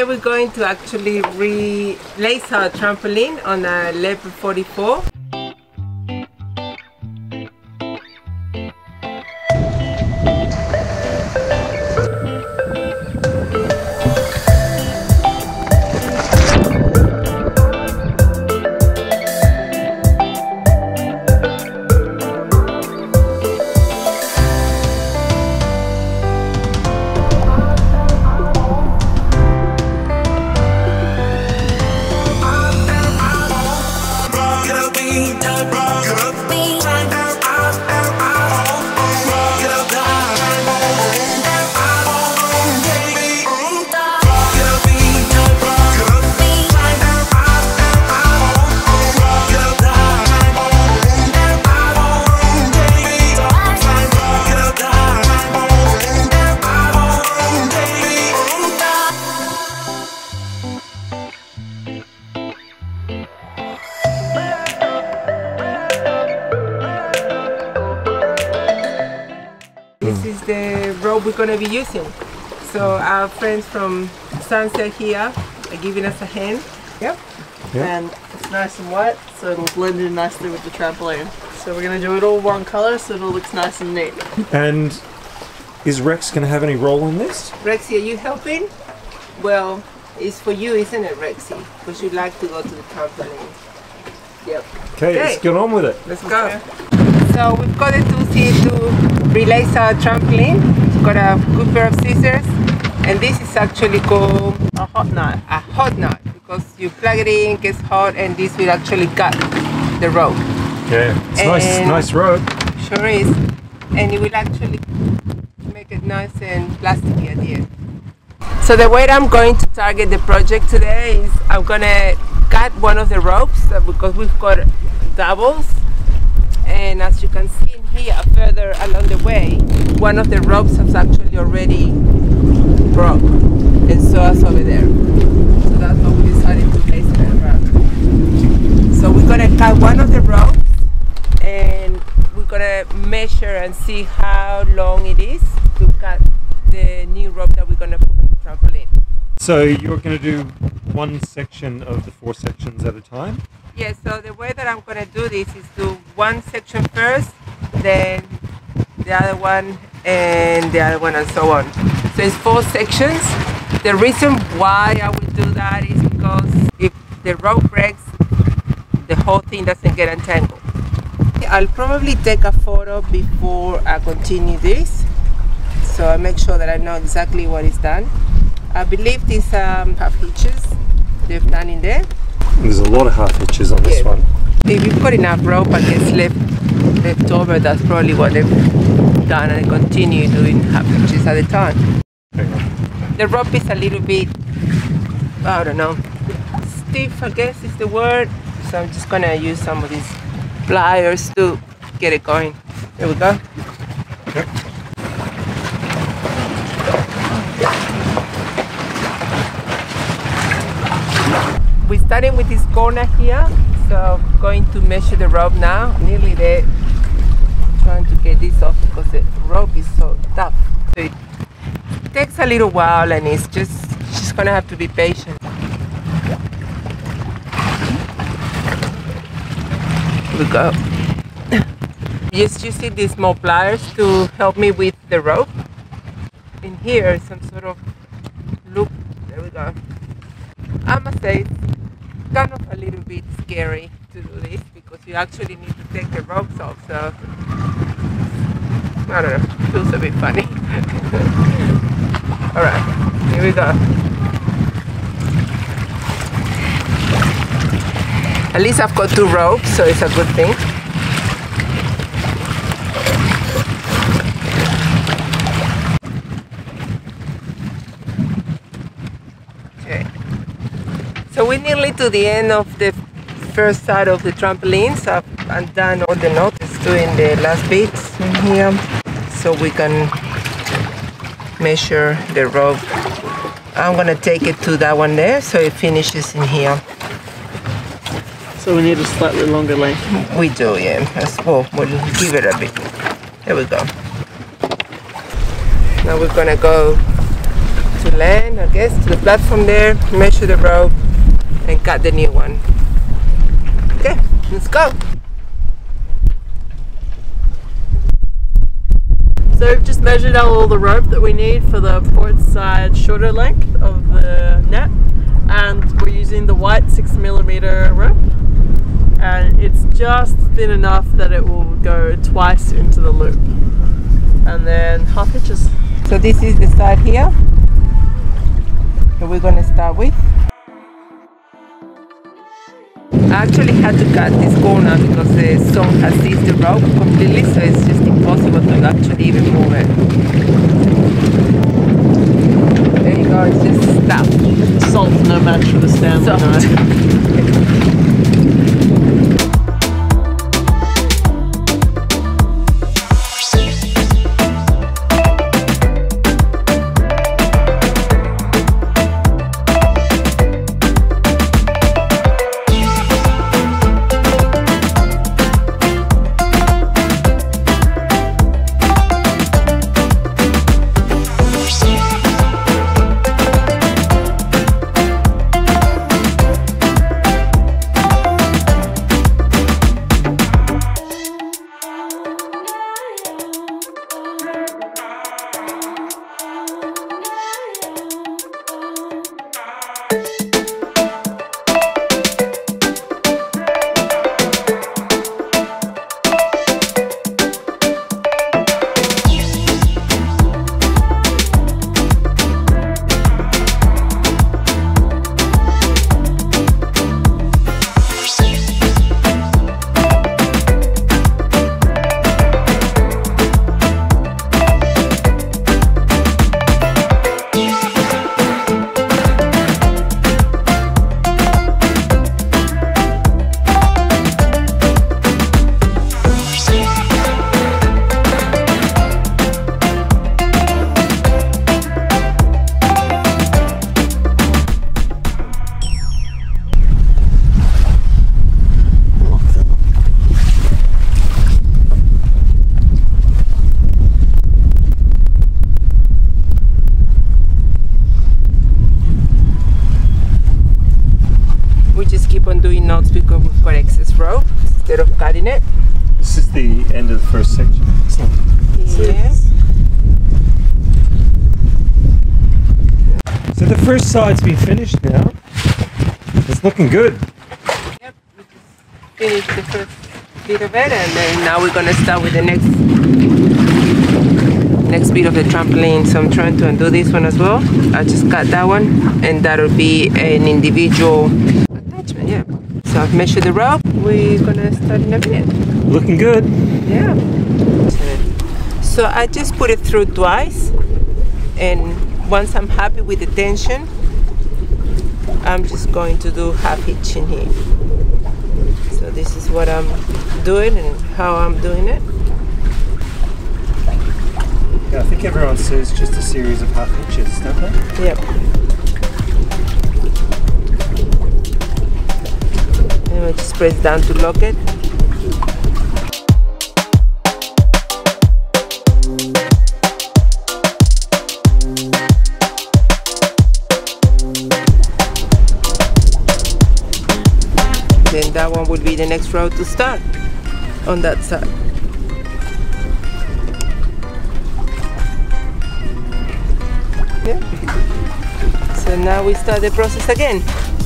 Today we're going to actually relace our trampoline on a Leopard 44. This is the rope we're going to be using. So our friends from Sunset here are giving us a hand. Yep. And it's nice and wet, so it'll blend in nicely with the trampoline. So we're going to do it all one color so it all looks nice and neat. And is Rex going to have any role in this? Rexy, are you helping? Well, it's for you, isn't it, Rexy? Because you like to go to the trampoline. Yep. Okay, let's get on with it. Let's go. Okay. So we've got the tools here to relace our trampoline. We've got a good pair of scissors, and this is actually called a hot knot. A hot knot, because you plug it in, gets hot, and this will actually cut the rope. Yeah, it's nice rope. Sure is, and it will actually make it nice and plasticky at the end. So the way I'm going to target the project today is I'm gonna cut one of the ropes because we've got doubles. And as you can see in here, further along the way, one of the ropes has actually already broke, and so is over there. So that's what we decided to place it around. So we're gonna cut one of the ropes, and we're gonna measure and see how long it is to cut the new rope that we're gonna put on the trampoline. So you're going to do one section of the 4 sections at a time? Yes, so the way that I'm going to do this is do one section first, then the other one, and the other one, and so on. So it's 4 sections. The reason why I would do that is because if the rope breaks, the whole thing doesn't get entangled. I'll probably take a photo before I continue this, so I make sure that I know exactly what is done. I believe these have hitches they've done in there. There's a lot of half hitches on this one. If you've got enough rope and gets left over, that's probably what they've done, and they continue doing half hitches at a time. The rope is a little bit, I don't know, stiff, I guess is the word. So I'm just gonna use some of these pliers to get it going. There we go. Yep. We're starting with this corner here, so I'm going to measure the rope now. Nearly there, trying to get this off because the rope is so tough. So it takes a little while, and it's just gonna have to be patient. Here we go. Just using these small pliers to help me with the rope. In here, some sort of loop. There we go. I must say, it's kind of a little bit scary to do this because you actually need to take the ropes off, so I don't know, it feels a bit funny. Alright, here we go. At least I've got 2 ropes, so it's a good thing. So we're nearly to the end of the first side of the trampoline. So I've done all the knots, doing the last bits in here, so we can measure the rope. I'm gonna take it to that one there, so it finishes in here. So we need a slightly longer length. We do, yeah. Well, we'll give it a bit. There we go. Now we're gonna go to land, I guess, to the platform there, measure the rope, and cut the new one. Okay, let's go. So we've just measured out all the rope that we need for the port side shoulder length of the net, and we're using the white 6mm rope, and it's just thin enough that it will go twice into the loop, and then half hitches. So this is the side here that we're going to start with. I actually had to cut this corner because the sun has seized the rope completely, so it's just impossible to actually even move it. There you go, it's just stuck. Salt's no match for the Stanley knife. Doing knots because we've got excess rope instead of cutting it. This is the end of the first section, isn't it? Yeah. So the first side's been finished now. It's looking good. Yep, we just finished the first bit of it, and then now we're gonna start with the next bit of the trampoline. So I'm trying to undo this one as well. I just cut that one, and that'll be an individual attachment. Yeah. So I've measured the rope. We're gonna start in a minute. Looking good. Yeah. So I just put it through twice, and once I'm happy with the tension, I'm just going to do half hitch in here. So this is what I'm doing and how I'm doing it. Yeah, I think everyone says just a series of half hitches, don't they? Yep. And I just press down to lock it. Then that one will be the next row to start on that side. Yeah. So now we start the process again.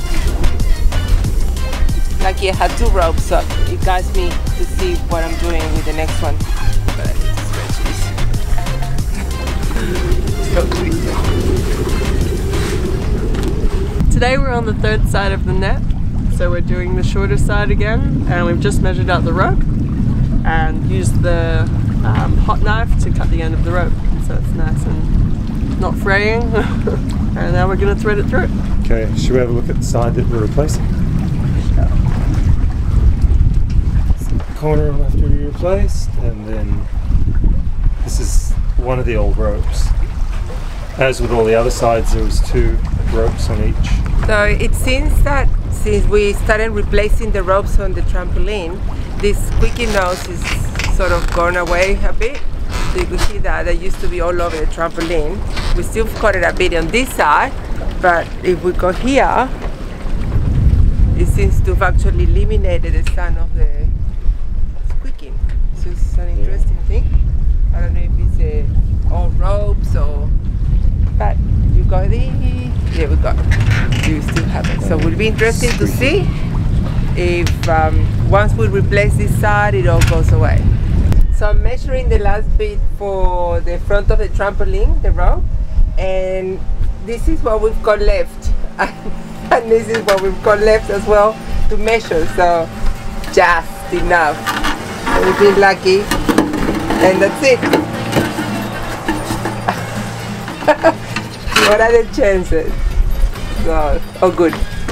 Lucky I had two ropes, so it guides me to see what I'm doing with the next one. But I need to stretch this. So twisted. Today we're on the third side of the net, so we're doing the shorter side again, and we've just measured out the rope and used the hot knife to cut the end of the rope, so it's nice and not fraying. And now we're going to thread it through. Okay, should we have a look at the side that we're replacing? Corner will have to be replaced, and then this is one of the old ropes. As with all the other sides, there was two ropes on each. So it seems that since we started replacing the ropes on the trampoline, this squeaky nose is sort of gone away a bit. So you can see that used to be all over the trampoline. We still got it a bit on this side, but if we go here, it seems to have actually eliminated the sound of the squeaking. So it's an interesting thing. I don't know if it's all ropes or, but you got the, there we go. You still have it. So it will be interesting to see if once we replace this side, it all goes away. So I'm measuring the last bit for the front of the trampoline, the rope, and this is what we've got left. And this is what we've got left as well to measure, so just enough. So we've been lucky, and that's it. What are the chances? So, oh good.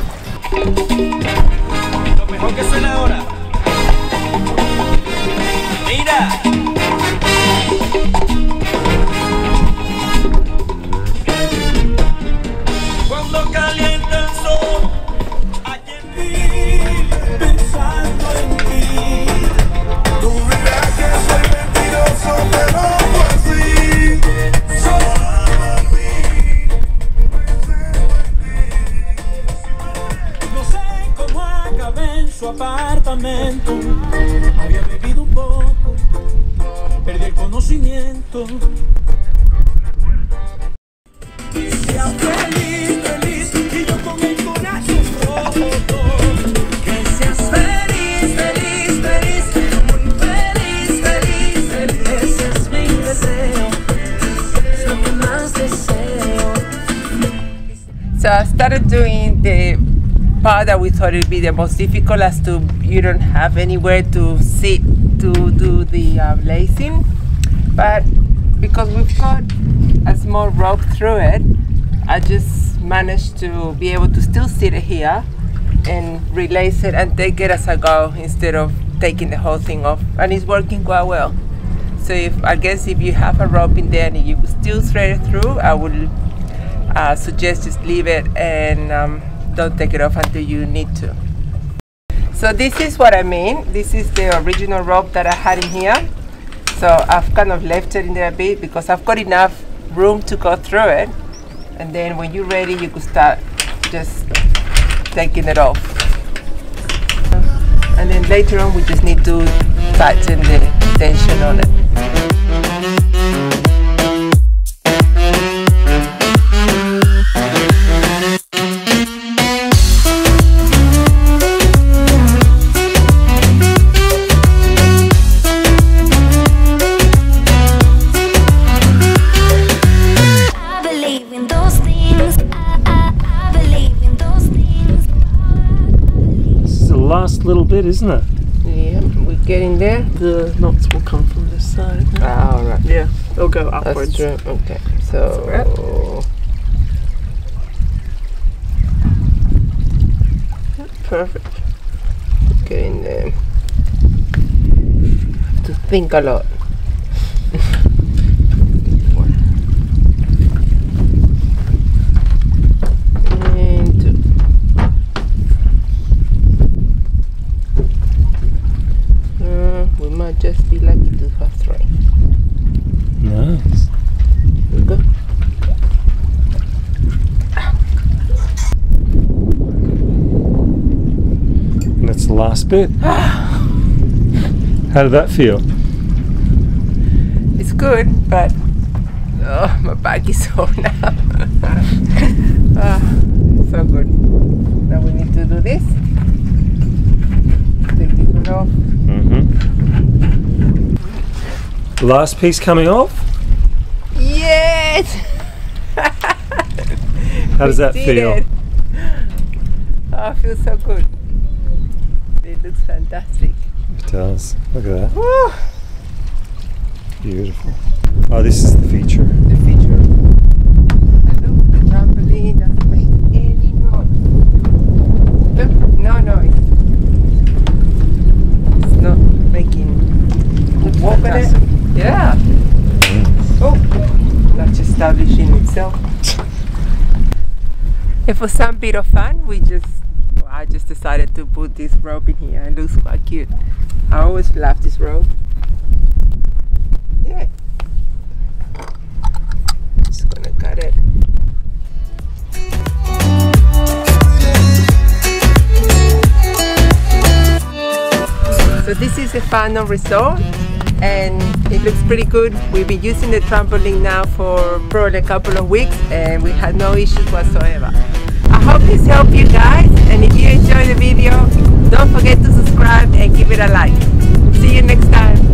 Lo mejor que suena ahora. Mira. Cuando calienta el sol, aquí en mí, pensando en ti. Tú dirás que soy mentiroso, pero no así. Solo a mí, pensando en ti. No sé cómo acabé en su apartamento. Había bebido un poco, perdí el conocimiento. Y sea feliz, feliz, y yo con el corazón roto. Que seas feliz, feliz, feliz, muy feliz, feliz, feliz. Ese es mi deseo, es lo que más deseo. So I started doing the part that we thought would be the most difficult, as to you don't have anywhere to sit to do the lacing, but because we've got a small rope through it, I just managed to be able to still sit it here and relace it and take it as I go instead of taking the whole thing off, and it's working quite well. So I guess if you have a rope in there and you could still thread it through, I would suggest just leave it and don't take it off until you need to. So this is what I mean. This is the original rope that I had in here. So I've kind of left it in there a bit because I've got enough room to go through it. And then when you're ready, you could start just taking it off. And then later on, we just need to tighten the tension on it. Little bit, isn't it? Yeah, we're getting there. The knots will come from this side. Ah, all right. Yeah, they'll go upwards. That's true. Okay, so perfect. Getting there. Have to think a lot. Just be lucky to have three. Nice. There we go. And that's the last bit. How did that feel? It's good, but oh, my back is sore now. So good. Now we need to do this. Take this one off. Last piece coming off? Yes! How does that feel? It. Oh, it feels so good. It looks fantastic. It does. Look at that. Woo! Beautiful. Oh, this is the feature. The feature. And look, the trampoline doesn't make any noise. Look, no noise. It's not making. Walk on it. Yeah. Oh, that's establishing itself. And for some bit of fun, I just decided to put this rope in here. It looks quite cute. I always love this rope. Yeah. at it. So this is the final result, and it looks pretty good. We've been using the trampoline now for probably a couple of weeks, and we had no issues whatsoever. I hope this helped you guys, and if you enjoyed the video, don't forget to subscribe and give it a like. See you next time.